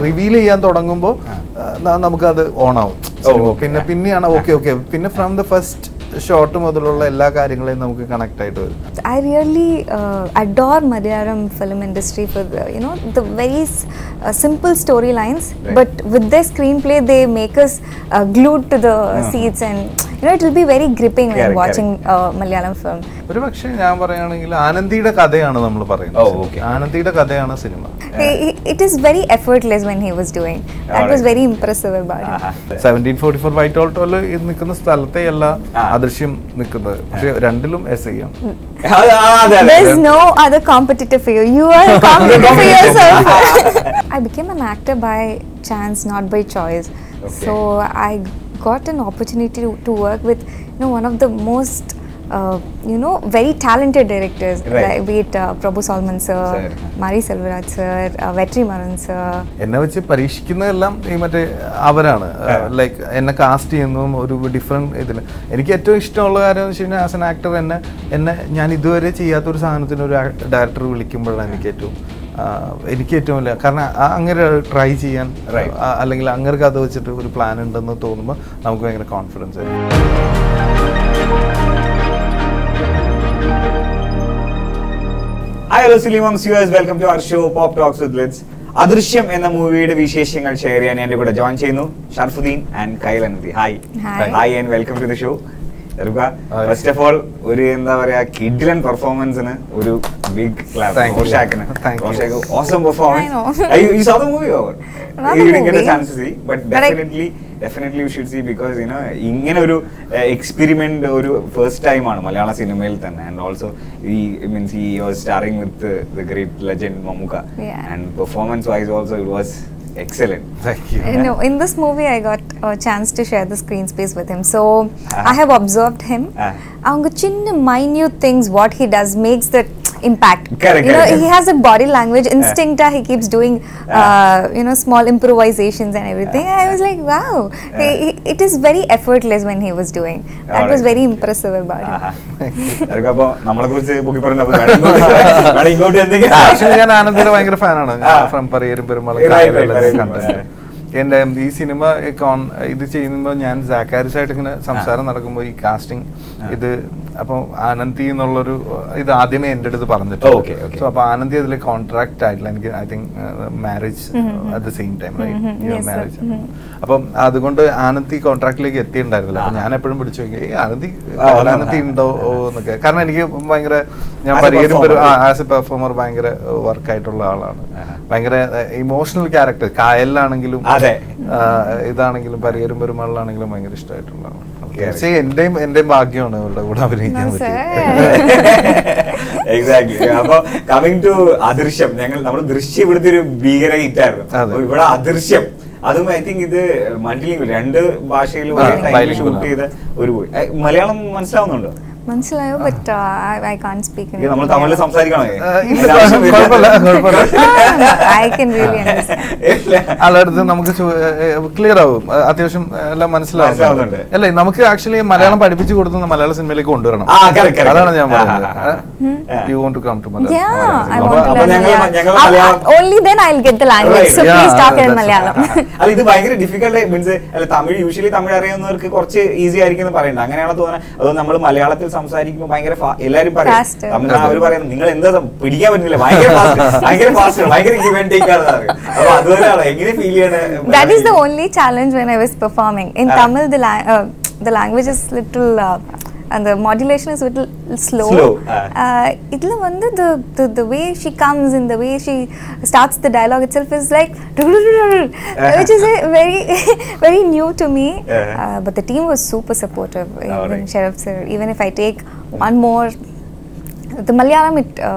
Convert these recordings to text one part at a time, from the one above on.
Reveal ചെയ്യാൻ തുടങ്ങുമ്പോൾ നമുക്കത് ഓണാവും. പിന്നെയാണ് ഓക്കെ പിന്നെ ഫ്രം ദ ഫസ്റ്റ് ഷോട്ട് മുതലുള്ള എല്ലാ കാര്യങ്ങളെയും നമുക്ക് കണക്ട് ആയിട്ട് വരും. I really adore Malayalam film industry for the very simple storylines, but with their screenplay they make us glued to the seats, and it will be very gripping when watching Malayalam film. ഒരു പക്ഷേ ഞാൻ പറയുകയാണെങ്കിൽ ആനന്ദിയുടെ കഥയാണ് നമ്മൾ പറയുന്നത്. ആനന്ദിയുടെ കഥയാണ് സിനിമ. It is very effortless when he was doing. That was very impressive about him. 1744 white ഓൾട്ടോയിൽ നിൽക്കുന്ന സ്ഥലത്തെ അല്ല അദൃശ്യം നിൽക്കുന്നത്, പക്ഷെ രണ്ടിലും SIM. There's no other competitor for you. You are a competitor for yourself. I became an actor by chance, not by choice. So I got an opportunity to work with one of the most very talented directors, like be it Prabhu Solomon sir, Mari Selvaraj sir, Vetri Maran sir. എന്നെ വെച്ച് പരീക്ഷിക്കുന്നതെല്ലാം ഈ മറ്റേ അവരാണ്. Like എന്നെ cast ചെയ്യുന്നതും ഒരു different ഇതിന്. എനിക്ക് ഏറ്റവും ഇഷ്ടമുള്ള കാര്യം എന്ന് വെച്ച് കഴിഞ്ഞാൽ ആസ് എൻ ആക്ടർ എന്നെ ഞാൻ ഇതുവരെ ചെയ്യാത്തൊരു സാധനത്തിന് ഒരു ഡയറക്ടർ വിളിക്കുമ്പോഴാണ് എനിക്ക് ഏറ്റവും വലിയ, കാരണം അങ്ങനെ ട്രൈ ചെയ്യാൻ അല്ലെങ്കിൽ അങ്ങനെ കഥ വെച്ചിട്ട് ഒരു പ്ലാൻ ഉണ്ടെന്ന് തോന്നുമ്പോൾ നമുക്ക് ഭയങ്കര കോൺഫിഡൻസ് ആയിരിക്കും. Hi, hello, Silly viewers. Welcome to our show Pop Talks with Lids. അദൃശ്യം എന്ന മൂവിയുടെ വിശേഷങ്ങൾ ഷെയർ ചെയ്യാൻ എന്റെ കൂടെ ജോയിൻ ചെയ്യുന്നു Sharafuddin and Kayal Anandhi. Hi and welcome to the show. First of all ഒരു എന്താ പറയാ കിഡിലൻ പെർഫോമൻസിന് ഒരു big clap. Awesome performance. You saw the movie or you didn't get a chance to see, but definitely you should see, because ഇങ്ങനെ ഒരു experiment ഒരു first time ആണ് മലയാള സിനിമയിൽ തന്നെ. And also he was starring with the great legend Mammootty, and performance wise also it was excellent. Thank you. In this movie I got a chance to share the screen space with him, so I have observed him. Avanga chinna minute things what he does makes that impact. Correct. He has a body language instinct. He keeps doing small improvisations and everything. I was like, wow, it is very effortless when he was doing. That was very impressive about him. അപ്പൊ നമ്മളെ കുറിച്ച് ഞാൻ ആനന്ദിയുടെ ഭയങ്കര ഫാനാണ്. From പറയേരും Perumal എൻ്റെ ഈ cinema ഇത് ചെയ്യുമ്പോൾ ഞാൻ സാക്കാരിസായിട്ട് ഇങ്ങനെ സംസാരം നടക്കുമ്പോൾ ഈ കാസ്റ്റിംഗ് ഇത് അപ്പോൾ ആനന്ദി എന്നുള്ളൊരു ഇത് ആദ്യമേ എൻ്റെ അടുത്ത് പറഞ്ഞിട്ട്, സോ അപ്പോൾ ആനന്ദി അതിൽ കോൺട്രാക്ട് ആയിട്ടില്ല. എനിക്ക് I think marriage at the same time marriage. അപ്പം അതുകൊണ്ട് ആനന്ദി കോൺട്രാക്റ്റിലേക്ക് എത്തിയിട്ടുണ്ടായിരുന്നില്ല. അപ്പം ഞാൻ എപ്പോഴും പിടിച്ചു നോക്കി ആനന്ദി ഉണ്ടോ എന്നൊക്കെ, കാരണം എനിക്ക് ഭയങ്കര ഞാൻ പരിഹരം ആസ് എ പെർഫോമർ ഭയങ്കര വർക്കായിട്ടുള്ള ആളാണ്. ഭയങ്കര ഇമോഷണൽ ക്യാരക്ടർ കായലിലാണെങ്കിലും ഇതാണെങ്കിലും പരിഹരം പെരുമാളിലാണെങ്കിലും ഭയങ്കര ഇഷ്ടമായിട്ടുള്ളതാണ്. എന്റെയും ഭാഗ്യമാണ് ഇവരുടെ കൂടെ അഭിനയിക്കാൻ പറ്റിയത്. എക്സാക്ട്ലി. അപ്പൊ കമ്മിങ് ടു അദൃശ്യം, നമ്മൾ ദൃശ്യം ഇവിടുത്തെ ഒരു ഭീകര ഹിറ്റായിരുന്നു. ഇവിടെ അദൃശ്യം അതും ഐ തിങ്ക് ഇത് മൾട്ടിലിംഗ്വൽ 2 ഭാഷയിലും ഷൂട്ട് ചെയ്ത ഒരു മലയാളം മനസ്സിലാവുന്നുണ്ടോ? മനസ്സിലായോ? But I can't speak in നമ്മൾ തമിഴിൽ സംസാരിക്കണോ? I can really understand. അല്ലടുത്ത് നമുക്ക് ക്ലിയർ ആവും, അത്യാവശ്യം എല്ലാം മനസ്സിലാവുന്നുണ്ട്. അല്ലേ, നമുക്ക് ആക്ച്വലി മലയാളം പഠിപ്പിച്ചു കൊടുത്ത് മലയാള സിനിമയിലേക്ക് കൊണ്ടുവരണം. അതാണ് ഞാൻ പറയുന്നത്. You want to come to Malayalam? Yeah, I want to learn. Only then I'll get the language. So please talk in Malayalam. അല്ല, ഇത് ഭയങ്കര ഡിഫിക്കൽട്ട് മീൻസ് അല്ല തമിഴ് യൂഷ്വലി തമിഴ് അറിയുന്നവർക്ക് കുറച്ച് ഈസി ആയിരിക്കും എന്ന് പറയുന്നത്. അങ്ങനെയാണോ തോന്നുന്നത്? അതോ നമ്മൾ മലയാളത്തിൽ സംസാരിക്കുമ്പോൾ ഭയങ്കര എല്ലാരും പറയും അവർ പറയുന്നത് നിങ്ങൾ എന്താ പിടിക്കാൻ പറ്റുന്നില്ല, ഭയങ്കര ഫാസ്റ്റ് ഭയങ്കര ഗിവ് ആൻഡ് ടേക്ക് ആണ്. അപ്പൊ അതുപോലെയാണോ എങ്ങനെ ഫീൽ ചെയ്യണേ? That is the only challenge when I was performing. In Tamil the language is little and the modulation is a little slow. Idla vandu the way she comes and the way she starts the dialogue itself is like which is very very new to me. But the team was super supportive. Even Sharaf sir, even if I take one more the Malayalam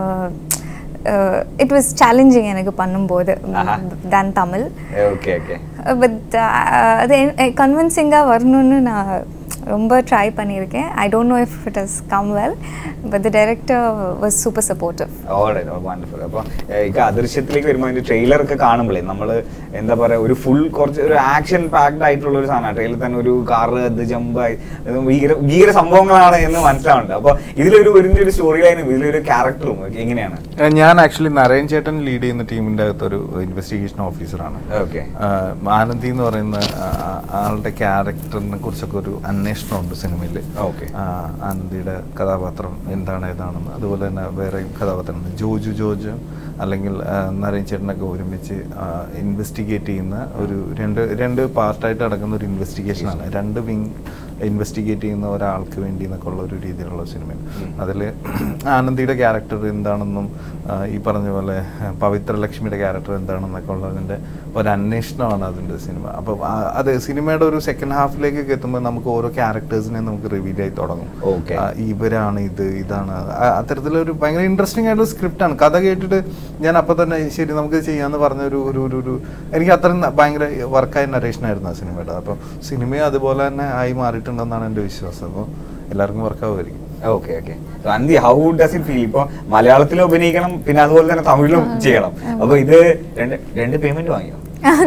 it was challenging enak pannumbodhu than Tamil. Okay. But convincing ga varnunu na ரொம்ப try பண்ணியிருக்கேன். I don't know if it has come well, but the director was super supportive. Alright, wonderful. അപ്പോൾ ഈ അദൃശ്യത്തിലേക്ക് വരുമ്പോൾ അതിന്റെ trailer ഒക്കെ കാണുമ്പോഴേ നമ്മൾ എന്താ പറയുക ഒരു ഫുൾ കുറച്ച് ഒരു ആക്ഷൻ പാക്ഡ് ആയിട്ടുള്ള ഒരു സാധനമാണ്. ട്രെയിലർ തന്നെ ഒരു കാറ് അത് ജമ്പായി ഭീകര സംഭവങ്ങളാണ് എന്ന് മനസ്സിലാവുന്നുണ്ട്. അപ്പോൾ ഇതിലൊരു ഒരു സ്റ്റോറി ലൈനും ഇതിലൊരു ക്യാരക്ടറും എങ്ങനെയാണ്? ഞാൻ ആക്ച്വലി നാരായൺ ചേട്ടൻ ലീഡ് ചെയ്യുന്ന ടീമിന്റെ അകത്തൊരു ഇൻവെസ്റ്റിഗേഷൻ ഓഫീസറാണ്. ഓക്കെ. ആനന്ദി എന്ന് പറയുന്ന ആളുടെ ക്യാരക്ടറിനെ കുറിച്ചൊക്കെ ഒരു അന്വേഷണമുണ്ട് സിനിമയിൽ. ആനന്ദിയുടെ കഥാപാത്രം എന്താണ് ഏതാണെന്ന്, അതുപോലെ തന്നെ വേറെ കഥാപാത്രങ്ങൾ ജോർജ് അല്ലെങ്കിൽ നാരായൺ ചേട്ടനൊക്കെ ഒരുമിച്ച് ഇൻവെസ്റ്റിഗേറ്റ് ചെയ്യുന്ന ഒരു രണ്ട് പാർട്ടായിട്ട് നടക്കുന്ന ഒരു ഇൻവെസ്റ്റിഗേഷനാണ്. രണ്ട് വിങ് ഇൻവെസ്റ്റിഗേറ്റ് ചെയ്യുന്ന ഒരാൾക്ക് വേണ്ടി എന്നൊക്കെ ഉള്ള ഒരു രീതിയിലുള്ള സിനിമയാണ്. അതിൽ ആനന്ദിയുടെ ക്യാരക്ടർ എന്താണെന്നും ഈ പറഞ്ഞ പോലെ പവിത്ര ലക്ഷ്മിയുടെ ക്യാരക്ടർ എന്താണെന്നൊക്കെ ഉള്ളതിൻ്റെ ഒരു അന്വേഷണമാണ് അതിൻ്റെ സിനിമ. അപ്പോൾ അത് സിനിമയുടെ ഒരു സെക്കൻഡ് ഹാഫിലേക്കൊക്കെ എത്തുമ്പോൾ നമുക്ക് ഓരോ ക്യാരക്ടേഴ്സിനെ നമുക്ക് റിവീൽ ആയി തുടങ്ങും. ഇവരാണ് ഇതാണ് അത്തരത്തിലൊരു ഭയങ്കര ഇൻട്രസ്റ്റിംഗ് ആയിട്ടുള്ള സ്ക്രിപ്റ്റാണ്. കഥ കേട്ടിട്ട് ഞാൻ അപ്പം തന്നെ ശരി നമുക്ക് ചെയ്യാമെന്ന് പറഞ്ഞ ഒരു എനിക്ക് അത്രയും ഭയങ്കര വർക്കായ നരേഷനായിരുന്നു ആ സിനിമയുടെ. അപ്പോൾ സിനിമയെ അതുപോലെ തന്നെ ആയി മാറിയിട്ടുണ്ടെന്നാണ് എൻ്റെ വിശ്വാസം. അപ്പോൾ എല്ലാവർക്കും വർക്കാവുമായിരിക്കും. Okay okay. അന്തി ഹൗ ഡസ് ഇറ്റ് ഫീൽ? ഇപ്പൊ മലയാളത്തിൽ അഭിനയിക്കണം, പിന്നെ അതുപോലെ തന്നെ തമിഴിലും ചെയ്യണം. അപ്പൊ ഇത് രണ്ട് പേയ്മെന്റ് വാങ്ങിയോ?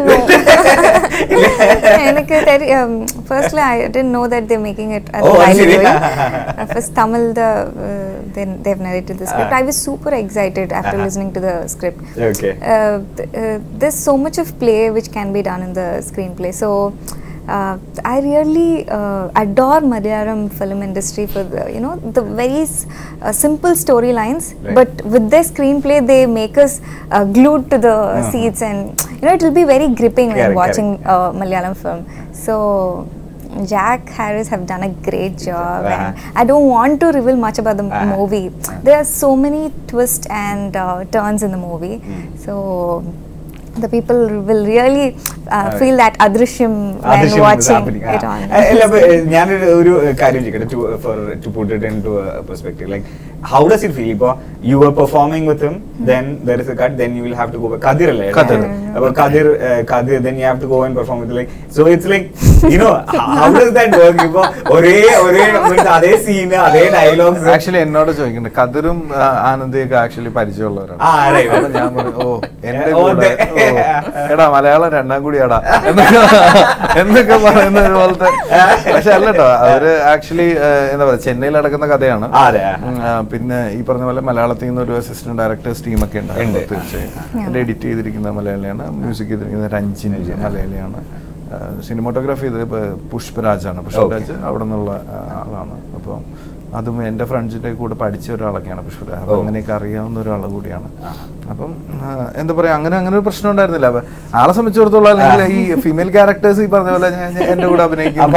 Firstly, I didn't know that they're making it as a live. First Tamil, they've narrated the script. I was super excited after listening to the script. Okay. There's so much of play which can be done in the screenplay. So I really adore Malayalam film industry for the very simple storylines, right. But with their screenplay they make us glued to the seats, and it will be very gripping when watching Malayalam film. So Jack Harris have done a great job, and I don't want to reveal much about the movie. There are so many twists and turns in the movie. So the people will really feel that Adrishyam when watching it on. ഞാനൊരു കാര്യം ചോദിക്കട്ടെ, to put it into a perspective, like how does it feel? Ipo you were performing with him, then there is a cut, then you will have to go back. Kadir alle Kadir then you have to go and perform with, like, so it's like how does that work? Ipo ore adhe scene adhe dialogues actually എന്നോട് ചോദിക്കുന്നുണ്ട്. കതിരും ആനന്ദിയൊക്കെ actually പരിചയമുള്ളവരാണ്. അപ്പോൾ ഞാൻ പറഞ്ഞു എന്റെ കൂടെ എടാ മലയാളം രണ്ടാം കൂടിയാടാ എന്നൊക്കെ പറയുന്ന പോലത്തെ. പക്ഷെ അല്ല കേട്ടോ, അവര് ആക്ച്വലി എന്താ പറയാ ചെന്നൈയിൽ നടക്കുന്ന കഥയാണ്. പിന്നെ ഈ പറഞ്ഞ പോലെ മലയാളത്തിൽ നിന്ന് ഒരു അസിസ്റ്റന്റ് ഡയറക്ടേഴ്സ് ടീമൊക്കെ ഉണ്ട്. തീർച്ചയായും എഡിറ്റ് ചെയ്തിരിക്കുന്ന മലയാളിയാണ്, മ്യൂസിക് ചെയ്തിരിക്കുന്നത് രഞ്ജിൻ മലയാളിയാണ്, സിനിമാറ്റോഗ്രാഫി ചെയ്തത് പുഷ്പരാജാണ്. പുഷ്പരാജ് അവിടെ നിന്നുള്ള ആളാണ്. അപ്പം അതും എൻ്റെ ഫ്രണ്ട്സിൻ്റെ കൂടെ പഠിച്ച ഒരാളൊക്കെയാണ് പുഷ്പരാജ്. അപ്പം അങ്ങനെയൊക്കെ അറിയാവുന്ന ഒരാൾ കൂടിയാണ്. അപ്പം എന്താ പറയാ അങ്ങനെ ഒരു പ്രശ്നം ഉണ്ടായിരുന്നില്ല. അപ്പൊ ആളെ സംബന്ധിച്ചിടത്തോളം അല്ലെങ്കിൽ ഈ ഫീമെയിൽ ക്യാരക്ടേഴ്സ് ഈ പറഞ്ഞ പോലെ എന്റെ കൂടെ അഭിനയിക്കും.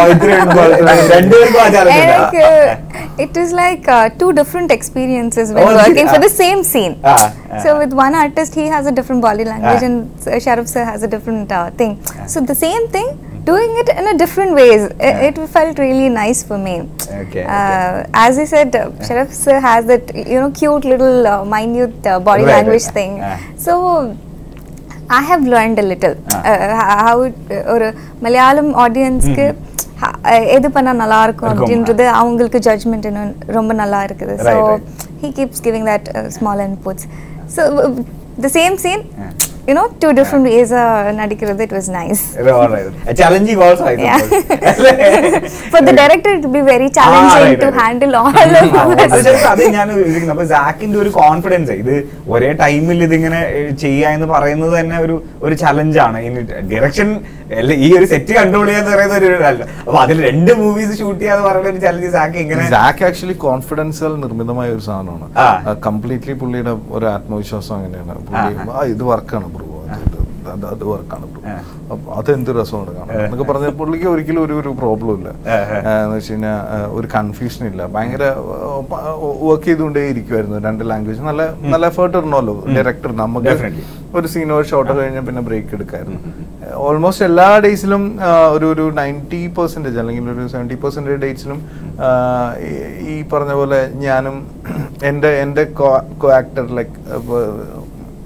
It is like two different experiences when working for the same scene. So with one artist he has a different body language and Sharaf sir has a different thing. So the same thing, doing it in a different ways, it felt really nice for me. As I said, Sharaf sir has that cute little minute body language thing. So I have learned a little how or Malayalam audience ku எது பண்ணா நல்லா இருக்கும் அப்படின்றது அவங்களுக்கு judgement இன்னும் ரொம்ப நல்லா இருக்குது. So he keeps giving that small inputs. So the same scene, two different ways nadikkirathu, it was nice. Challenging also, I think. For the director it will be very challenging to handle all of this. അത് ഞാൻ അപ്പോൾ സാക്കിന്റെ ഒരു confidence, ഇത് ഒരേ ടൈമിൽ ഇതിങ്ങനെ ചെയ്യുക എന്ന് പറയുന്നത് തന്നെ ഒരു ചലഞ്ചാണ്. ഇനി ഡയറക്ഷൻ ഈ ഒരു സെറ്റ് കൺട്രോൾ ചെയ്യാന്ന് പറയുന്ന ഒരു അല്ല. അപ്പൊ അതിൽ 2 മൂവീസ് ഷൂട്ട് ചെയ്യാന്ന് പറയുന്ന ഒരു ചലഞ്ച് സാക്ക് ആക്ച്വലി കോൺഫിഡൻസിൽ നിർമ്മിതമായ ഒരു സാധനമാണ്. കംപ്ലീറ്റ്ലി പുള്ളിയുടെ ഒരു ആത്മവിശ്വാസം അങ്ങനെയാണ്. ഇത് വർക്കാണ് ബ്രോ, അത് വർക്കാണ് ബ്രോ, അതെന്ത് രസമാണ് കാണാൻ എന്നൊക്കെ പറഞ്ഞ പുള്ളിക്ക് ഒരിക്കലും ഒരു പ്രോബ്ലം ഇല്ല. എന്ന് വെച്ച് കഴിഞ്ഞാൽ ഒരു കൺഫ്യൂഷൻ ഇല്ല. ഭയങ്കര വർക്ക് ചെയ്തുകൊണ്ടേ ഇരിക്കുമായിരുന്നു. 2 ലാംഗ്വേജ് നല്ല എഫേർട്ട് ഇടണമല്ലോ ഡയറക്ടർ. നമുക്ക് ഒരു സീനോ ഒരു ഷോട്ടോ കഴിഞ്ഞാൽ പിന്നെ ബ്രേക്ക് എടുക്കായിരുന്നു. ഓൾമോസ്റ്റ് എല്ലാ ഡേയ്സിലും ഒരു 90% അല്ലെങ്കിൽ ഒരു 70% ഡേറ്റ്സിലും ഈ പറഞ്ഞ പോലെ ഞാനും എൻ്റെ കോ ആക്ടർ ലൈക്ക്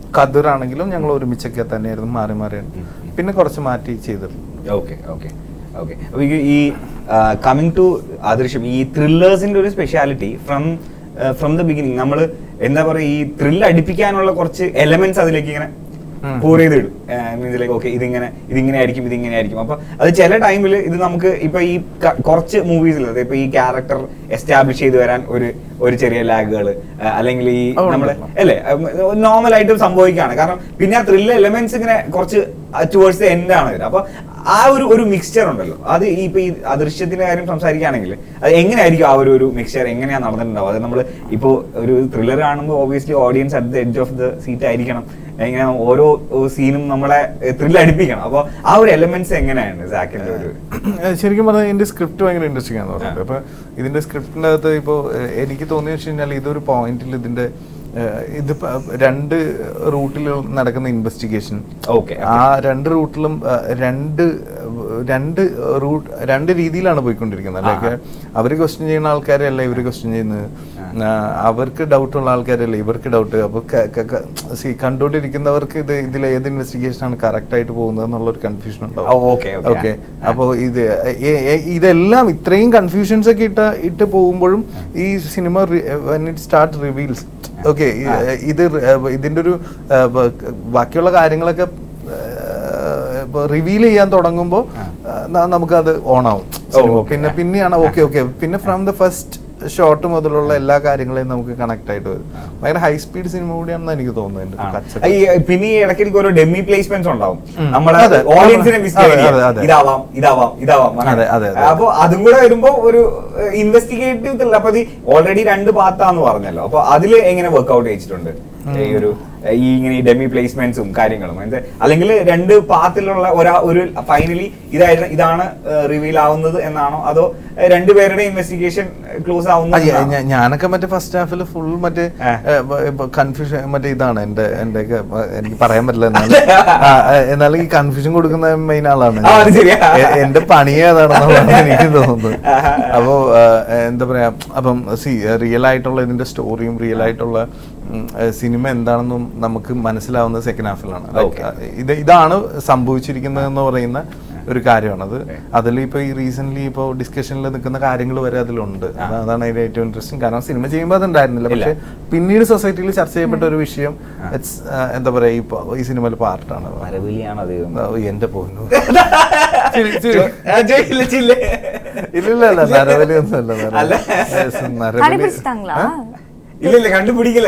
കതിറാണെങ്കിലും ഞങ്ങൾ ഒരുമിച്ചൊക്കെ തന്നെയായിരുന്നു, മാറി മാറിയാണ്. പിന്നെ കുറച്ച് മാറ്റി ചെയ്തിട്ടുണ്ട്. Okay okay. ഓക്കെ. അപ്പോൾ ഈ കമ്മിങ് ടു ആദർശം, ഈ ത്രില്ലേഴ്സിന്റെ ഒരു സ്പെഷ്യാലിറ്റി ഫ്രം ദ ബിഗിനിങ് നമ്മൾ എന്താ പറയുക, ഈ ത്രില്ല് അടിപ്പിക്കാനുള്ള കുറച്ച് എലമെന്റ്സ് അതിലേക്ക് ഇങ്ങനെ pour ചെയ്ത് ഇടും. മീൻസ് ലൈക്ക് ഓക്കെ ഇതിങ്ങനെ ആയിരിക്കും. അപ്പൊ അത് ചില ടൈമിൽ ഇത് നമുക്ക് ഇപ്പൊ ഈ കുറച്ച് മൂവീസിൽ ഇപ്പൊ ഈ ക്യാരക്ടർ എസ്റ്റാബ്ലിഷ് ചെയ്ത് വരാൻ ഒരു ചെറിയ ലാഗുകൾ അല്ലെങ്കിൽ ഈ നമ്മള് അല്ലേ നോർമൽ ആയിട്ട് സംഭവിക്കുകയാണ്. കാരണം പിന്നെ ആ ത്രില്ല് എലമെന്റ്സ് ഇങ്ങനെ കുറച്ച് ടുവേർഡ്സ് ദ എൻഡ് ആണ് വരുന്നത്. അപ്പൊ ആ ഒരു മിക്സ്ചർ ഉണ്ടല്ലോ, അത് ഇപ്പൊ ഈ അദൃശ്യത്തിന്റെ കാര്യം സംസാരിക്കുകയാണെങ്കിൽ അത് എങ്ങനെയായിരിക്കും ആ ഒരു മിക്സ്ചർ എങ്ങനെയാണ് നടന്നിട്ടുണ്ടാവും? അത് നമ്മൾ ഇപ്പോൾ ഒരു ത്രില്ലർ കാണുമ്പോൾ obviously audience at the edge of the seat ആയിരിക്കണം. എങ്ങനെ ഓരോ സീനും നമ്മളെ ത്രില്ല് അടിപ്പിക്കണം. അപ്പോൾ ആ ഒരു എലമെന്റ്സ് എങ്ങനെയാണ് സാക്കിന്റെ ഒരു? ശരിക്കും പറഞ്ഞാൽ ഇതിന്റെ സ്ക്രിപ്റ്റ് ഭയങ്കര ഇൻട്രസ്റ്റിംഗ് ആണെന്ന് പറഞ്ഞത്. അപ്പൊ ഇതിന്റെ സ്ക്രിപ്റ്റിന്റെ അകത്ത് ഇപ്പോൾ എനിക്ക് തോന്നിയെന്ന് വെച്ച് കഴിഞ്ഞാൽ ഇതൊരു പോയിന്റിൽ ഇതിന്റെ ഇത് 2 റൂട്ടിൽ നടക്കുന്ന ഇൻവെസ്റ്റിഗേഷൻ, ആ 2 റൂട്ടിലും രണ്ട് രീതിയിലാണ് പോയിക്കൊണ്ടിരിക്കുന്നത്. ലൈക്ക് അവര് ക്വസ്റ്റ്യൻ ചെയ്യുന്ന ആൾക്കാരല്ല ഇവര് ക്വസ്റ്റ്യൻ ചെയ്യുന്നത്, അവർക്ക് ഡൗട്ടുള്ള ആൾക്കാരല്ല ഇവർക്ക് ഡൗട്ട്. അപ്പൊ കണ്ടുകൊണ്ടിരിക്കുന്നവർക്ക് ഇതിൽ ഏത് ഇൻവെസ്റ്റിഗേഷൻ ആണ് കറക്റ്റ് ആയിട്ട് പോകുന്നത് എന്നുള്ളൊരു കൺഫ്യൂഷൻ ഉണ്ടാവും. ഓക്കെ, അപ്പൊ ഇതെല്ലാം ഇത്രയും കൺഫ്യൂഷൻസ് ഒക്കെ ഇട്ട് പോകുമ്പോഴും ഈ cinema when it start reveals okay ഇതിന്റെ ഒരു ബാക്കിയുള്ള കാര്യങ്ങളൊക്കെ റിവീൽ ചെയ്യാൻ തുടങ്ങുമ്പോൾ നമുക്കത് ഓണാവും. പിന്നെയാണ് ഓക്കെ പിന്നെ ഫ്രം ദ ഫസ്റ്റ് ഷോട്ട് മുതലുള്ള എല്ലാ കാര്യങ്ങളെയും നമുക്ക് കണക്ട് ആയിട്ട് വരും. ഭയങ്കര ഹൈ സ്പീഡ് സിനിമ കൂടിയാണെന്ന് എനിക്ക് തോന്നുന്നത്. പിന്നെ ഈ ഇടയ്ക്ക് ഓരോ ഡെമ്മി പ്ലേസ്മെന്റ്സ് ഉണ്ടാവും, നമ്മളെ ഓഡിയൻസിനെ ഇതാവാം. അപ്പൊ അതും കൂടെ വരുമ്പോ ഒരു ഇൻവെസ്റ്റിഗേറ്റീവ്. അപ്പൊ ഓൾറെഡി 2 പാർട്ടാന്ന് പറഞ്ഞല്ലോ. അപ്പൊ അതില് എങ്ങനെ വർക്ക്ഔട്ട് ചെയ്തിട്ടുണ്ട് ഈ ഇങ്ങനെ ഡെമി പ്ലേസ്മെന്റ്സും കാര്യങ്ങളും? അല്ലെങ്കിൽ 2 പാർട്ടിലുള്ള ഒരു ഫൈനലി ഇതാണ് റിവീൽ ആവുന്നത് എന്നാണോ, അതോ 2 പേരുടെ ഇൻവെസ്റ്റിഗേഷൻ ക്ലോസ് ആവുന്നത്? ഞാനൊക്കെ മറ്റേ ഫസ്റ്റ് ഹാഫിൽ ഫുൾ മറ്റേ കൺഫ്യൂഷൻ മറ്റേ ഇതാണ് എന്റെ എനിക്ക് പറയാൻ പറ്റില്ല. എന്നാലും ഈ കൺഫ്യൂഷൻ കൊടുക്കുന്ന മെയിൻ ആളാണ്. എന്റെ പണി ഏതാണെന്നുള്ളതാണ് എനിക്ക് തോന്നുന്നത്. അപ്പോ എന്താ പറയാ, അപ്പം റിയൽ ആയിട്ടുള്ള ഇതിന്റെ സ്റ്റോറിയും റിയൽ ആയിട്ടുള്ള സിനിമ എന്താണെന്നും നമുക്ക് മനസ്സിലാവുന്നത് സെക്കൻഡ് ഹാഫിലാണ്. ഇതാണ് സംഭവിച്ചിരിക്കുന്നത് എന്ന് പറയുന്ന ഒരു കാര്യമാണത്. അതിൽ ഇപ്പൊ ഈ റീസെന്റ് ഇപ്പൊ ഡിസ്കഷനിൽ നിൽക്കുന്ന കാര്യങ്ങൾ വരെ അതിലുണ്ട്. അതാണ് അതിന്റെ ഏറ്റവും ഇൻട്രസ്റ്റിംഗ്. കാരണം സിനിമ ചെയ്യുമ്പോൾ അതുണ്ടായിരുന്നില്ല, പക്ഷെ പിന്നീട് സൊസൈറ്റിയിൽ ചർച്ച ചെയ്യപ്പെട്ട ഒരു വിഷയം എന്താ പറയാ ഈ സിനിമയിൽ പാർട്ടാണ്. എന്റെ പോകുന്നു ഇല്ല നരബലി ഒന്നും അല്ല. இல்ல கண்டுபிடிக்கல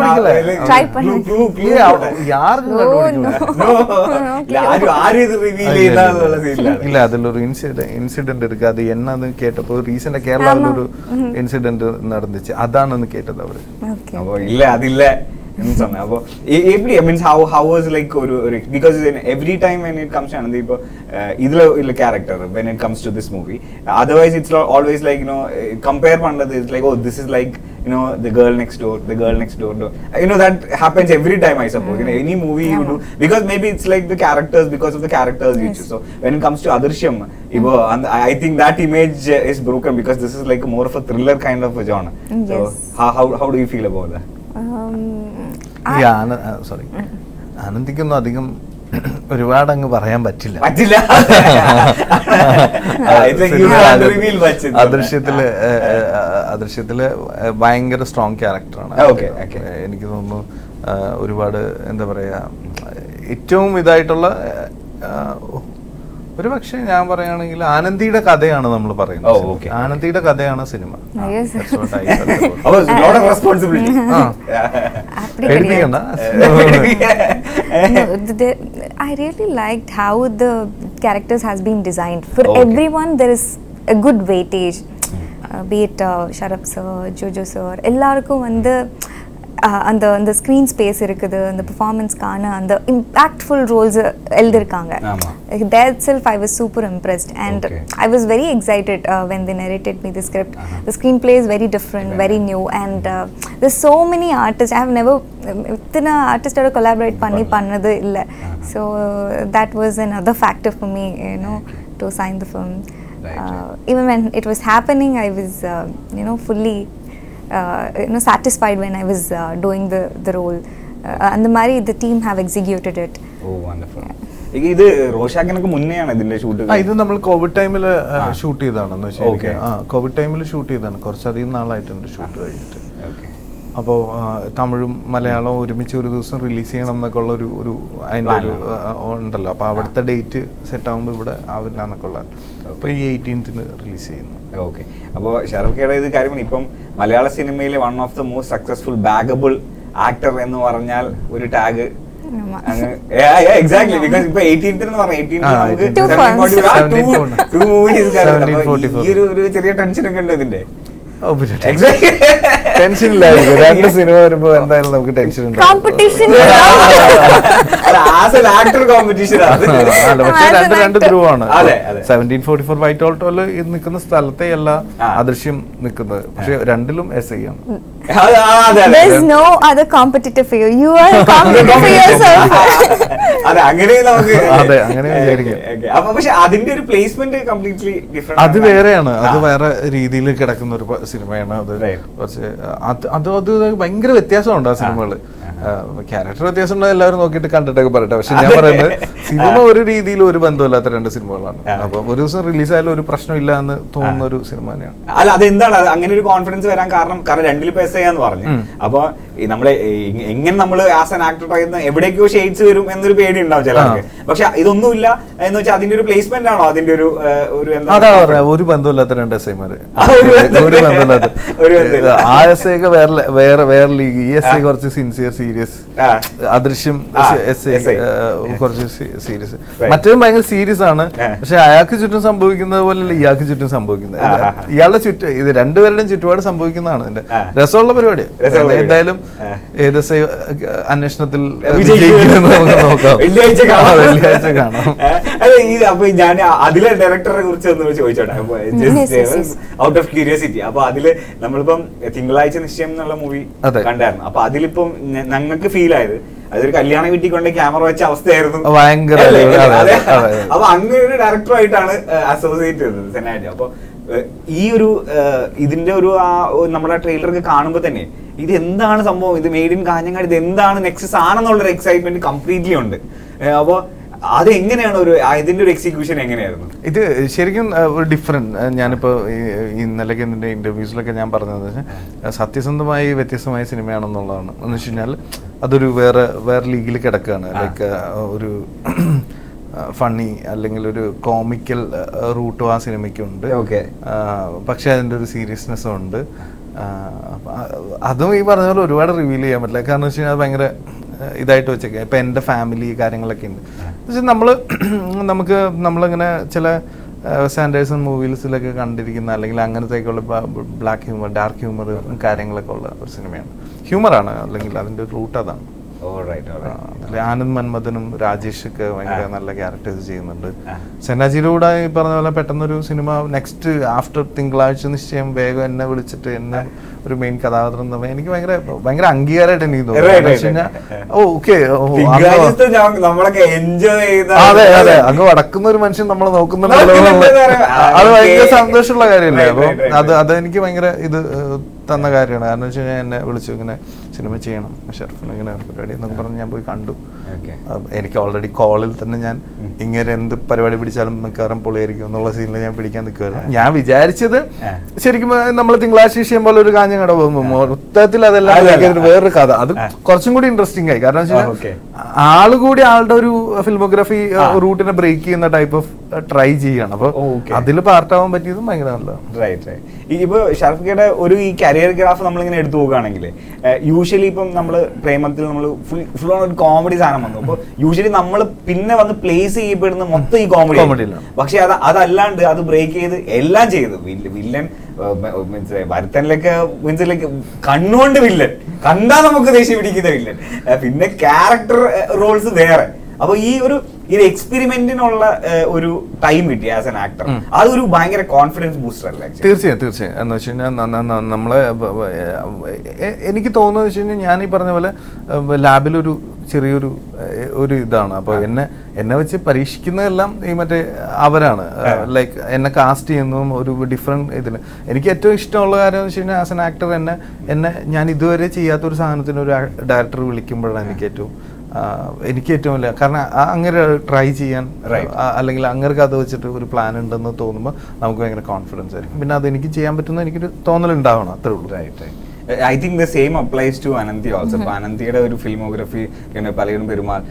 இல்ல அதுல ஒரு இன்சிடென்ட் இருக்கு. அது என்னன்னு கேட்டப்போ ரீசெண்டா கேரளாவில் ஒரு இன்சிடென்ட் நடந்துச்சு, அதான்னு கேட்டது அவரு. இல்ல அது இல்ல அப்போ எப்படி means how was like because every time when it comes to ipo idla character when it comes to this movie, otherwise it's always like compare pandrathu it's like, oh this is like the girl next door. That happens every time, I suppose, in any movie you do, because maybe it's like the characters, because of the characters you choose. So when it comes to Adrishyam, I think that image is broken, because this is like more of a thriller kind of a genre. So how do you feel about that? ആനന്ദിക്കൊന്നും അധികം ഒരുപാട് അങ്ങ് പറയാൻ പറ്റില്ല. അദൃശ്യത്തില് ഭയങ്കര strong ക്യാരക്ടറാണ്. എനിക്ക് തോന്നുന്നു ഒരുപാട് എന്താ പറയാ ഏറ്റവും ഇതായിട്ടുള്ള ഒരു പക്ഷേ ഞാൻ പറയുകയാണെങ്കിൽ ആനന്ദിയുടെ കഥയാണ് നമ്മൾ പറയുന്നത്. ആനന്ദിയുടെ കഥയാണ് cinema. I really liked how the characters has been designed. For everyone there is a good weightage, be it Sharaf sir, Jojo sir, எல்லாருக்கும் வந்து அந்த ஸ்க்ரீன் ஸ்பேஸ் இருக்குது, அந்த பெர்ஃபார்மன்ஸ்க்கான அந்த இம்பாக்ட்ஃபுல் ரோல்ஸ் எழுதிருக்காங்க. That itself I was super impressed, and I was very excited when they narrated me the script. The screenplay is very different, very new, and there's so many artists. I have never இத்தனை ஆர்டிஸ்டோட collaborate பண்ணது இல்லை. So that was another factor for me, to sign the film. Even when it was happening, I was fully satisfied when I was doing the role. And the team have executed it. Oh, wonderful. Yeah. ഇത് റോഷാക്കിനൊക്കെ മുന്നെയാണ് ഇതിന്റെ shoot? ഇത് നമ്മൾ Covid ടൈമിൽ shoot ചെയ്തതാണെന്ന് വെച്ചാൽ Covid ടൈമിൽ shoot ചെയ്തതാണ്. കുറച്ചധികം നാളായിട്ടുണ്ട് shoot കഴിഞ്ഞിട്ട്. അപ്പോൾ തമിഴും മലയാളവും ഒരുമിച്ച് ഒരു ദിവസം റിലീസ് ചെയ്യണം എന്നൊക്കെ ഉള്ള ഒരു അതിൻ്റെ ഒരു ഉണ്ടല്ലോ. അപ്പോൾ അവിടുത്തെ ഡേറ്റ് സെറ്റ് ആകുമ്പോൾ ഇവിടെ ആവില്ല എന്നൊക്കെ ഉള്ള. അപ്പോൾ ഈ 18th റിലീസ് ചെയ്യുന്നു. ഓക്കെ. അപ്പോൾ ഷാരൂഖ് ഇത് കാര്യമാണ്. ഇപ്പം മലയാള സിനിമയിലെ one of the most successful bankable actor എന്ന് പറഞ്ഞാൽ ഒരു ടാഗ് എക്സാക്ട്ലി. ബിക്കോസ് ഇപ്പൊ 18th എന്ന് പറഞ്ഞാൽ 18 ഒരു ചെറിയ ടെൻഷൻ ഒക്കെ ഉണ്ട് ഇതിന്റെ. ടെൻഷൻ ഇല്ലായിരിക്കും. 2 സിനിമ വരുമ്പോ എന്തായാലും നമുക്ക് ടെൻഷൻ ഉണ്ട്. രണ്ട് ധ്രുവാണ്. 1744 വൈറ്റ് ഓൾട്ടോയില് നിൽക്കുന്ന സ്ഥലത്തെ അല്ല അദൃശ്യം നിൽക്കുന്നത്. പക്ഷെ രണ്ടിലും SI ആണ്. There's no other competitor for you. You are a competitor for yourself. അതെ, അങ്ങനെ നമുക്ക് അതെ അങ്ങനെ വിചാരിക്കാം. പക്ഷെ അതിന്റെ ഒരു പ്ലേസ്മെന്റ് കംപ്ലീറ്റ്ലി ഡിഫറെന്റ്. അത് വേറെയാണ്. അത് വേറെ രീതിയിൽ കിടക്കുന്ന ഒരു സിനിമയാണ്. അത് കുറച്ച് അത് ഭയങ്കര വ്യത്യാസമുണ്ട് ആ സിനിമകള്. ക്യാരക്ടർ വ്യത്യാസം ഉണ്ടോ എല്ലാവരും നോക്കിയിട്ട് കണ്ടിട്ടൊക്കെ പറയട്ടെ. പക്ഷെ ഞാൻ പറയുന്നത് സിനിമ ഒരു രീതിയിൽ ഒരു ബന്ധമില്ലാത്ത 2 സിനിമകളാണ്. അപ്പൊ ഒരു ദിവസം റിലീസ് ആയാലും ഒരു പ്രശ്നമില്ല എന്ന് തോന്നുന്ന ഒരു സിനിമ തന്നെയാണ്. അല്ല, അതെന്താണ് അങ്ങനെ ഒരു കോൺഫിഡൻസ് വരാൻ കാരണം? രണ്ടിൽ എന്ന് പറഞ്ഞു. അപ്പൊ നമ്മള് എങ്ങനെ നമ്മള് ആസ് ആൻ ആക്ടർ പറയുന്ന എവിടേക്കോ ഷെയ്ഡ്സ് വരും എന്നൊരു പേടി ഉണ്ടാവും ചിലർക്ക്. പക്ഷെ ഇതൊന്നുമില്ല എന്ന് വെച്ചാൽ അതിന്റെ ഒരു പ്ലേസ്മെന്റ് ആണോ അതിന്റെ ഒരു അതാ പറയാ ഒരു ബന്ധമില്ലാത്ത 2 SIമാര്. ഒരു ബന്ധമില്ലാത്ത ആ SI ഒക്കെ വേറെ ലീഗ്. ഈ SI കുറച്ച് സിൻസിയർ സീരിയസ്, അദൃശ്യം SI കുറച്ച് സീരിയസ്. മറ്റേതും ഭയങ്കര സീരിയസ് ആണ്. പക്ഷെ അയാൾക്ക് ചുറ്റും സംഭവിക്കുന്നത് പോലെയല്ല ഇയാൾക്ക് ചുറ്റും സംഭവിക്കുന്നത്. ഇയാളുടെ ചുറ്റും ഇത് രണ്ടുപേരുടെയും ചുറ്റുപാട് സംഭവിക്കുന്നതാണ് ഇതിന്റെ രസമുള്ള പരിപാടി. എന്തായാലും ഏത് അന്വേഷണത്തിൽ നോക്കാം. വെള്ളിയാഴ്ച കാണാം. അപ്പൊ ഞാൻ അതിലെ ഡയറക്ടറെ കുറിച്ച് ഒന്ന് ചോദിച്ചോട്ടെ, ഔട്ട് ഓഫ് ക്യൂരിയോസിറ്റി. അപ്പൊ അതില് നമ്മളിപ്പം തിങ്കളാഴ്ച നിശ്ചയം എന്നുള്ള മൂവി കണ്ടായിരുന്നു. അപ്പൊ അതിലിപ്പം ഞങ്ങൾക്ക് ഫീൽ ആയത് അതൊരു കല്യാണ വീട്ടിൽ കൊണ്ട് ക്യാമറ വെച്ച അവസ്ഥയായിരുന്നു. ഭയങ്കര. അപ്പൊ അങ്ങനെ ഒരു ഡയറക്ടറായിട്ടാണ് അസോസിയേറ്റ് ചെയ്തത് സെനാറ്റി. അപ്പൊ ഈ ഒരു ഇതിന്റെ ഒരു നമ്മുടെ ട്രെയിലറൊക്കെ കാണുമ്പോ തന്നെ ഇത് എന്താണ് സംഭവം, ഇത് മെയ്ഡ് ഇൻ കാഞ്ഞങ്ങാട്, ഇത് എന്താണ് നെക്സസ് ആണെന്നുള്ളൊരു എക്സൈറ്റ്മെന്റ് കംപ്ലീറ്റ്ലി ഉണ്ട്. അപ്പൊ അത് എങ്ങനെയാണ് ഇതിന്റെ ഒരു എക്സിക്യൂഷൻ എങ്ങനെയായിരുന്നു? ഇത് ശരിക്കും ഒരു ഡിഫറെന്റ്. ഞാനിപ്പോ ഇന്നലെയൊക്കെ എൻ്റെ ഇന്റർവ്യൂസിലൊക്കെ ഞാൻ പറഞ്ഞത് സത്യസന്ധമായി വ്യത്യസ്തമായ സിനിമയാണെന്നുള്ളതാണ്. എന്ന് വെച്ച് കഴിഞ്ഞാൽ അതൊരു വേറെ ലീഗിൽ കിടക്കുകയാണ്. ലൈക്ക് ഒരു ഫണ്ണി അല്ലെങ്കിൽ ഒരു കോമിക്കൽ റൂട്ടും ആ സിനിമയ്ക്കുണ്ട്. പക്ഷെ അതിൻ്റെ ഒരു സീരിയസ്നെസ്സും ഉണ്ട്. അതും ഈ പറഞ്ഞ പോലെ ഒരുപാട് റിവീൽ ചെയ്യാൻ പറ്റില്ല. കാരണം വെച്ച് കഴിഞ്ഞാൽ അത് ഭയങ്കര ഇതായിട്ട് വെച്ചേക്കാം. ഇപ്പം എൻ്റെ ഫാമിലി കാര്യങ്ങളൊക്കെ ഉണ്ട്. പക്ഷെ നമ്മളിങ്ങനെ ചില സാൻഡേഴ്സൺ മൂവീസിലൊക്കെ കണ്ടിരിക്കുന്ന അല്ലെങ്കിൽ അങ്ങനത്തേക്കുള്ള ബ്ലാക്ക് ഹ്യൂമർ, ഡാർക്ക് ഹ്യൂമർ കാര്യങ്ങളൊക്കെ ഉള്ള ഒരു സിനിമയാണ്. ഹ്യൂമറാണ് അല്ലെങ്കിൽ അതിൻ്റെ റൂട്ട് അതാണ്. ആനന്ദ് മന്മഥനും രാജേഷൊക്കെ ഭയങ്കര നല്ല ക്യാരക്ടേഴ്സ് ചെയ്യുന്നുണ്ട്. സെനാജിയുടെ കൂടെ ഈ പറഞ്ഞ പോലെ പെട്ടെന്നൊരു സിനിമ നെക്സ്റ്റ് ആഫ്റ്റർ തിങ്കളാഴ്ച നിശ്ചയം വേഗം എന്നെ വിളിച്ചിട്ട് എന്നെ ഒരു മെയിൻ കഥാപാത്രം എനിക്ക് ഭയങ്കര അംഗീകാരമായിട്ട് എനിക്ക് തോന്നുന്നു. അതെ അതെ അങ്ങ് വടക്കുന്ന ഒരു മനുഷ്യൻ നമ്മളെ നോക്കുന്നുണ്ടല്ലോ, അത് ഭയങ്കര സന്തോഷമുള്ള കാര്യമല്ലേ. അപ്പൊ അതെനിക്ക് ഭയങ്കര ഇത് തന്ന കാര്യമാണ്. കാരണം വെച്ച് കഴിഞ്ഞാൽ എന്നെ വിളിച്ചു ഇങ്ങനെ സിനിമ ചെയ്യണം ഷെർഫിന് ഇങ്ങനെ പരിപാടി എന്നൊക്കെ പറഞ്ഞ് ഞാൻ പോയി കണ്ടു. എനിക്ക് ഓൾറെഡി കോളിൽ തന്നെ ഞാൻ ഇങ്ങനെ എന്ത് പരിപാടി പിടിച്ചാലും മിക്കവാറും പൊളിയായിരിക്കും എന്നുള്ള സീനിൽ ഞാൻ പിടിക്കാൻ നിൽക്കുമായിരുന്നു. ഞാൻ വിചാരിച്ചത് ശരിക്കും നമ്മൾ തിങ്കളാഴ്ച വിഷയം പോലെ ഒരു കാഞ്ഞങ്ങട പോകുമ്പോൾ മൊത്തത്തിൽ അതെല്ലാം വേറൊരു കഥ, അത് കുറച്ചും കൂടി ഇൻട്രസ്റ്റിംഗ് ആയി. കാരണം വെച്ചാൽ ആളുകൂടി ആളുടെ ഒരു ഫിലിമോഗ്രാഫി റൂട്ടിനെ ബ്രേക്ക് ചെയ്യുന്ന ടൈപ്പ് ഓഫ് ട്രൈ ചെയ്യാണ്. അപ്പൊ അതിൽ പാർട്ടാവാൻ പറ്റിയതും ഭയങ്കര നല്ലതാണ്. ഇപ്പൊ ഷാർഫിക്കയുടെ ഒരു ഈ കരിയർ ഗ്രാഫ് നമ്മളിങ്ങനെ എടുത്തു നോക്കുകയാണെങ്കിൽ യൂഷ്വലി ഇപ്പം നമ്മള് പ്രേമത്തിൽ നമ്മൾ ഫുൾ ഓൺ ഒരു കോമഡി സാധനം വന്നു. അപ്പൊ യൂഷ്വലി നമ്മൾ പിന്നെ വന്ന് പ്ലേസ് ചെയ്യപ്പെടുന്ന മൊത്തം ഈ കോമഡി. പക്ഷെ അതല്ലാണ്ട് അത് ബ്രേക്ക് ചെയ്ത് എല്ലാം ചെയ്തു. വില്ലൻ ഭരതനിലൊക്കെ മീൻസ് കണ്ണുകൊണ്ട് വില്ലൻ കണ്ടാ നമുക്ക് ദേഷ്യം പിടിക്കുന്ന വില്ലൻ, പിന്നെ ക്യാരക്ടർ റോൾസ് വേറെ. അപ്പൊ ഈ ഒരു എക്സ്പെരിമെന്റിനുള്ള ഒരു ടൈം കിട്ടി ആസ് എൻ ആക്ടർ, അതൊരു ഭയങ്കര കോൺഫിഡൻസ് ബൂസ്റ്റർ അല്ലേ? തീർച്ചയായും. എന്ന് വെച്ച് കഴിഞ്ഞാൽ നമ്മളെ എനിക്ക് തോന്നുന്നത് വെച്ച് കഴിഞ്ഞാൽ ഞാൻ ഈ പറഞ്ഞ പോലെ ലാബിലൊരു ചെറിയൊരു ഇതാണ്. അപ്പൊ എന്നെ വെച്ച് പരീക്ഷിക്കുന്നതെല്ലാം ഈ മറ്റേ അവരാണ്. ലൈക്ക് എന്നെ കാസ്റ്റ് ചെയ്യുന്നതും ഒരു ഡിഫറെന്റ് ഇതിന്. എനിക്ക് ഏറ്റവും ഇഷ്ടമുള്ള കാര്യം എന്ന് വെച്ച് കഴിഞ്ഞാൽ ആസ് എൻ ആക്ടർ എന്നെ ഞാൻ ഇതുവരെ ചെയ്യാത്തൊരു സാധനത്തിന് ഒരു ഡയറക്ടർ വിളിക്കുമ്പോഴാണ് എനിക്ക് ഏറ്റവും എനിക്ക് ഏറ്റവും വലിയ കാരണം അങ്ങനെ ട്രൈ ചെയ്യാൻ അല്ലെങ്കിൽ അങ്ങനെ അത് വെച്ചിട്ട് ഒരു പ്ലാൻ ഉണ്ടെന്ന് തോന്നുമ്പോൾ നമുക്ക് ഭയങ്കര കോൺഫിഡൻസ് ആയിരിക്കും. പിന്നെ അതെനിക്ക് ചെയ്യാൻ പറ്റുന്ന എനിക്കൊരു തോന്നലുണ്ടാവണം, അത്രേ ഉള്ളൂ. I think the same applies to Ananthi also. Ananthiയുടെ ഒരു ഫിലിമോഗ്രഫി പലരും Perumal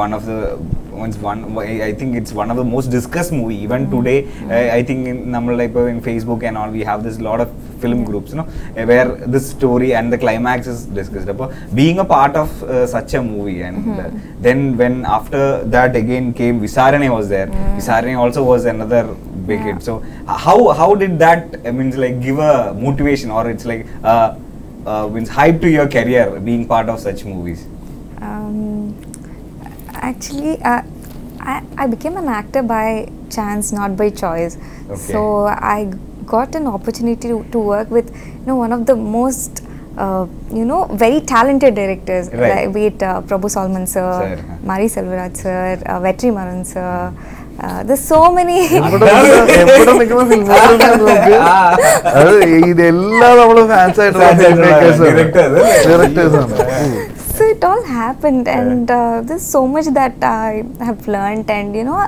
I think it's one of the most discussed movie even today. I think നമ്മളുടെ ഇപ്പോൾ in Facebook and all we have this lot of film groups, you know, where this story and the climax is discussed. അപ്പോൾ being a part of such a movie and then when after that again came Visarane was there. Visarane also was another big hit. So how did that means like give a motivation or it's like means hype to your career being part of such movies? Actually, I became an actor by chance, not by choice. Okay. So I got an opportunity to work with, you know, one of the most you know, very talented directors, right. Like, be it Prabhu Solomon sir, Mari Selvaraj sir, Vetri Maran sir. There's so many. ഇതെല്ലാം നമ്മള് fans ആയിട്ടുള്ള So it all happened and there's so much that I have learned and you know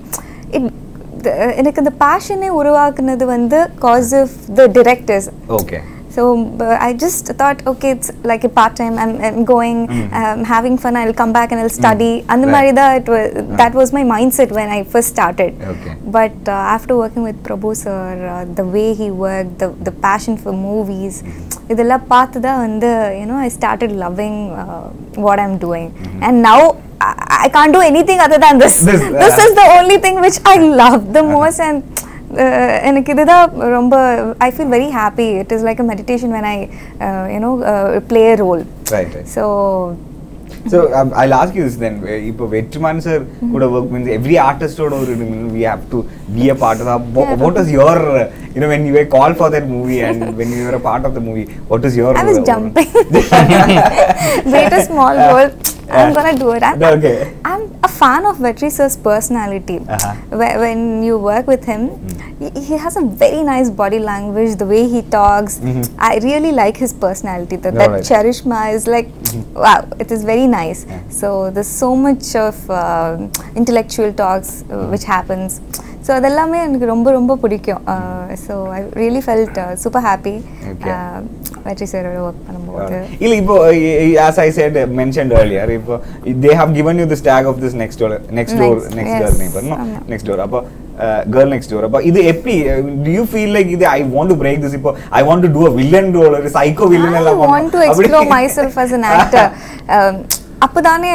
எனக்கு the passion உருவாக்குனது வந்து cause of the directors. Okay. So I just thought, okay, it's like a part-time. I'm going, having fun. I'll come back and I'll study. And that was my mindset when I first started. Okay. But after working with Prabhu sir, the way he worked, the passion for movies, idella paathuda and you know I started loving what I'm doing. And now I can't do anything other than this. This is the only thing which I love the most and எனக்கு இதுதான் ரொம்ப I feel very happy. It is like a meditation when I you know play a role. Right. So I'll ask you this then. If Vetriman sir could have worked, means every artist would we have to be a part of that. What was your, you know, when you were called for that movie and when you were a part of the movie, what was your? I was jumping. Wait a small role. I'm gonna do it. I'm a fan of Vetri sir's personality. When you work with him, he has a very nice body language, the way he talks. I really like his personality. That charisma is like, wow, it is very nice. So there's so much of intellectual talks which happens. So அதெல்லாமே எனக்கு ரொம்ப ரொம்ப பிடிக்கும். So I really felt super happy. Vetri sir work பண்ணும்போது. இல்ல இப்போ as I said mentioned earlier, இப்போ they have given you this tag of this next door neighbor, no? Next door. அப்போ girl next door. அப்போ இது எப்படி, do you feel like இது I want to break this, இப்போ I want to do a villain role or a psycho villain எல்லாம் I want to explore myself as an actor. அப்பதானே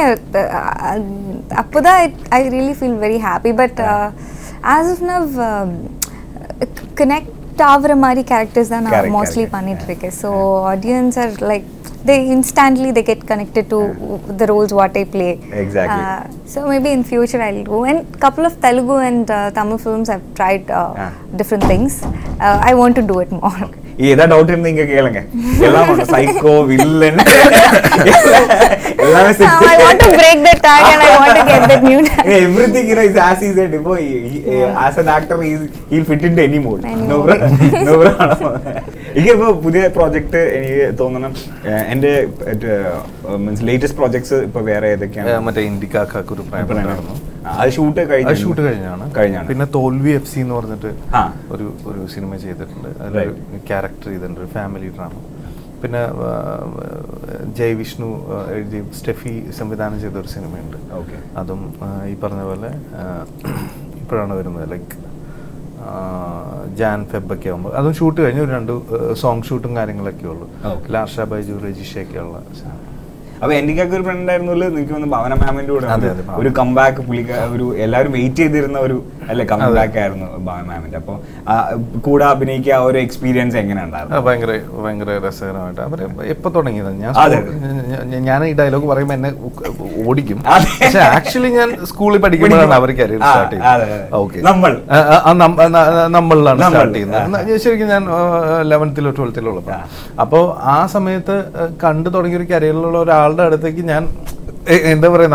I really feel very happy, but as of now connect ஆவற மாதிரி characters தான் நான் mostly பண்ணிட்டு இருக்கேன். So audience are like they instantly get connected to the roles what I play. Exactly. So maybe in future I'll go, and couple of Telugu and Tamil films I've tried different things. I want to do it more. ஏதா doubt இருந்தா இங்க கேளுங்க. எல்லாம் psycho villain எல்லாமே set. I want to break the tag and I want to get that new tag. Everything, you know, is as he said, as an actor he'll fit into any mold. No problem. ഇപ്പൊ പുതിയ project എനിക്ക് തോന്നുന്നു എന്റെ means latest projects ഇപ്പൊ വേറെ ഏതൊക്കെയാണ്? മറ്റേ ഇന്ത്യക്കാക്കൊരു അത് ഷൂട്ട് കഴിഞ്ഞാണ്. പിന്നെ തോൽവി FC എന്ന് പറഞ്ഞിട്ട് ഒരു സിനിമ ചെയ്തിട്ടുണ്ട്. അതിലൊരു ക്യാരക്ടർ ചെയ്തിട്ടുണ്ട്, ഫാമിലി ഡ്രാമ. പിന്നെ ജയ് വിഷ്ണു എഴുതി സ്റ്റെഫി സംവിധാനം ചെയ്ത ഒരു സിനിമയുണ്ട്. അതും ഈ പറഞ്ഞ പോലെ ഇപ്പോഴാണ് വരുന്നത്, ലൈക്ക് Jan-Feb ഒക്കെ ആകുമ്പോൾ. അതും ഷൂട്ട് കഴിഞ്ഞ് ഒരു 2 സോങ് ഷൂട്ടും കാര്യങ്ങളൊക്കെ ഉള്ളു. ലാർഷ ബൈജു രജിഷയൊക്കെ ഉള്ള. അപ്പൊ എനിക്കൊക്കെ ഒരു ഫ്രണ്ട് ആയിരുന്നല്ലോ, എനിക്ക് വന്ന് ഭവന മാമിന്റെ കൂടെ ഒരു കംബാക്ക് ഒരു എല്ലാവരും വെയിറ്റ് ചെയ്തിരുന്ന ഒരു അല്ലെ കംബാക്ക് ആയിരുന്നു ഭവന മാമിന്റെ. അപ്പൊ കൂടെ അഭിനയിക്കുക ഒരു എക്സ്പീരിയൻസ് എങ്ങനെ ഉണ്ടായിരുന്നു? ഭയങ്കര രസകരമായിട്ട് അവര് എപ്പോ തുടങ്ങിയതാണ്. ഞാൻ ഈ ഡയലോഗ് പറയുമ്പോ എന്നെ ഓടിക്കും, പക്ഷെ ആക്ച്വലി ഞാൻ സ്കൂളിൽ പഠിക്കുമ്പോഴാണ് അവർ കരിയർ സ്റ്റാർട്ട് ചെയ്യുന്നത്. ഓക്കെ, നമ്മളിലാണ് സ്റ്റാർട്ട് ചെയ്യുന്നത്. ശരിക്കും ഞാൻ 11th or 12th ഉള്ളപ്പോൾ. അപ്പോൾ ആ സമയത്ത് കണ്ടു തുടങ്ങിയ ഒരു കരിയറിലുള്ള ഒരാളുടെ അടുത്തേക്ക് ഞാൻ എന്താ പറയാ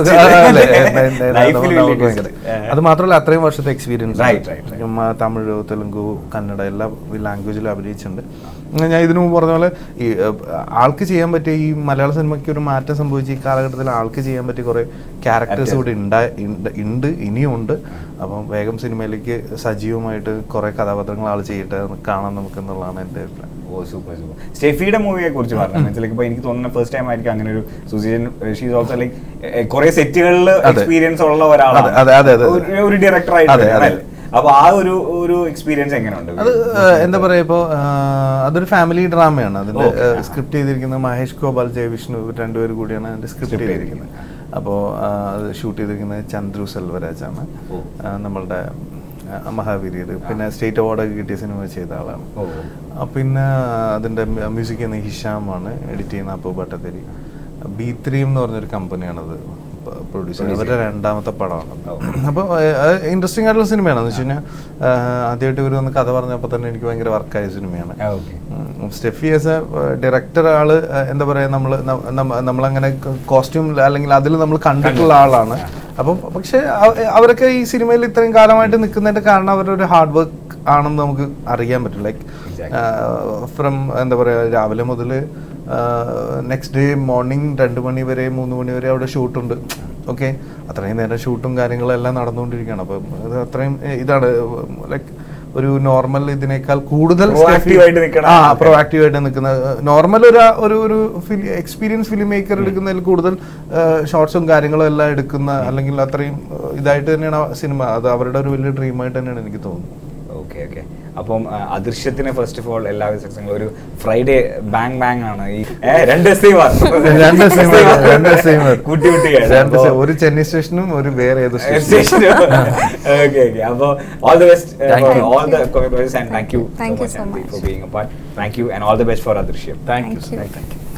അത് മാത്രമല്ല അത്രയും വർഷത്തെ എക്സ്പീരിയൻസ്, തമിഴ്, തെലുങ്കു, കന്നഡ എല്ലാ ലാംഗ്വേജിലും അഭിനയിച്ചിട്ടുണ്ട്. ഞാൻ ഇതിനു മുമ്പ് പറഞ്ഞ പോലെ ഈ ആൾക്ക് ചെയ്യാൻ പറ്റിയ ഈ മലയാള സിനിമയ്ക്ക് ഒരു മാറ്റം സംഭവിച്ച ഈ കാലഘട്ടത്തിൽ ആൾക്ക് ചെയ്യാൻ പറ്റിയ കുറെ ക്യാരക്ടേഴ്സ് കൂടി ഉണ്ട്, ഇനിയുണ്ട്. അപ്പം വേഗം സിനിമയിലേക്ക് സജീവമായിട്ട് കുറെ കഥാപാത്രങ്ങൾ ആൾ ചെയ്യട്ടെ, കാണാൻ നമുക്ക് എന്നുള്ളതാണ് എൻ്റെ അഭിപ്രായം. ഓ സൂപ്പർ സൂപ്പർ. സ്റ്റെഫിയുടെ മൂവിയെ കുറിച്ച് പറഞ്ഞു, എനിക്ക് തോന്നുന്ന ഫസ്റ്റ് ടൈം ആയിരിക്കും അങ്ങനെ ഒരു സുസീജൻ. ഷീസ് ഓൾസോ ലൈക്ക് കുറെ സെറ്റുകളിൽ എക്സ്പീരിയൻസ് ഉള്ള ഒരാളാണ്, ഒരു ഡയറക്ടർ ആയിട്ട്. അപ്പൊ ആ ഒരു എക്സ്പീരിയൻസ് എങ്ങനെയുണ്ട്? അത് എന്താ പറയാ, ഇപ്പോ അതൊരു ഫാമിലി ഡ്രാമയാണ്. അതിന്റെ സ്ക്രിപ്റ്റ് ചെയ്തിരിക്കുന്നത് മഹേഷ് ഗോപാൽ, ജയവിഷ്ണു രണ്ടുപേരും കൂടിയാണ് അതിന്റെ സ്ക്രിപ്റ്റ് ചെയ്തിരിക്കുന്നത്. അപ്പോൾ അത് ഷൂട്ട് ചെയ്തിരിക്കുന്നത് ചന്ദ്രു സെൽവരാജാണ്, നമ്മളുടെ മഹാവീര്യർ, പിന്നെ സ്റ്റേറ്റ് അവാർഡൊക്കെ കിട്ടിയ സിനിമ ചെയ്ത ആളാണ്. പിന്നെ അതിന്റെ മ്യൂസിക് ചെയ്യുന്ന ഹിഷാമാണ്, എഡിറ്റ് ചെയ്യുന്ന അപ്പു ഭട്ടതിരി. B3 എന്ന് പറഞ്ഞൊരു കമ്പനിയാണത് പ്രൊഡ്യൂസർ, അവരുടെ രണ്ടാമത്തെ പടമാണ്. അപ്പോൾ ഇൻട്രസ്റ്റിംഗ് ആയിട്ടുള്ള സിനിമയാണെന്ന് വെച്ച് കഴിഞ്ഞാൽ ആദ്യമായിട്ട് ഇവർ വന്ന് കഥ പറഞ്ഞപ്പോൾ തന്നെ എനിക്ക് ഭയങ്കര വർക്കായ സിനിമയാണ്. സ്റ്റെഫി ആസ് എ ഡയറക്ടർ ആള് എന്താ പറയാ, നമ്മളങ്ങനെ കോസ്റ്റ്യൂം അല്ലെങ്കിൽ അതിൽ നമ്മൾ കണ്ടിട്ടുള്ള ആളാണ്. അപ്പം പക്ഷെ അവരൊക്കെ ഈ സിനിമയിൽ ഇത്രയും കാലമായിട്ട് നിൽക്കുന്നതിന്റെ കാരണം അവരുടെ ഒരു ഹാർഡ് വർക്ക് ആണെന്ന് നമുക്ക് അറിയാൻ പറ്റും. ലൈക്ക് ഫ്രം എന്താ പറയാ, രാവിലെ മുതൽ നെക്സ്റ്റ് ഡേ മോർണിംഗ് 2 മണി വരെ 3 മണി വരെ അവിടെ ഷൂട്ടുണ്ട്. ഓക്കെ, അത്രയും നേരം ഷൂട്ടും കാര്യങ്ങളും എല്ലാം നടന്നുകൊണ്ടിരിക്കുകയാണ്. അപ്പം അത് അത്രയും ഇതാണ് ലൈക്ക് ഒരു നോർമൽ ഇതിനേക്കാൾ കൂടുതൽ പ്രൊആക്റ്റീവായിട്ട് നിൽക്കുന്ന നോർമൽ ഒരു എക്സ്പീരിയൻസ് ഫിലിം മേക്കർ എടുക്കുന്നതിൽ കൂടുതൽ ഷോർട്സും കാര്യങ്ങളും എല്ലാം എടുക്കുന്ന, അല്ലെങ്കിൽ അത്രയും ഇതായിട്ട് തന്നെയാണ് സിനിമ. അത് അവരുടെ ഒരു വലിയ ഡ്രീമായിട്ട് തന്നെയാണ് എനിക്ക് തോന്നുന്നത്. Okay okay. അപ്പം അദൃശ്യത്തിന് ഫസ്റ്റ് ഓഫ് ഓൾ എല്ലാവിധ സക്സസ്സും. ഒരു ഫ്രൈഡേ ബാങ് ബാങ് ആണ് ഈ ഒരു ചെന്നൈ സ്റ്റേഷനും ഒരു വേറെ ഏത് സ്റ്റേഷനും. Okay okay. അപ്പോൾ all the best all the co-producers and thank you so much for being a part. Thank you and all the best for Adrishyam. Thank you.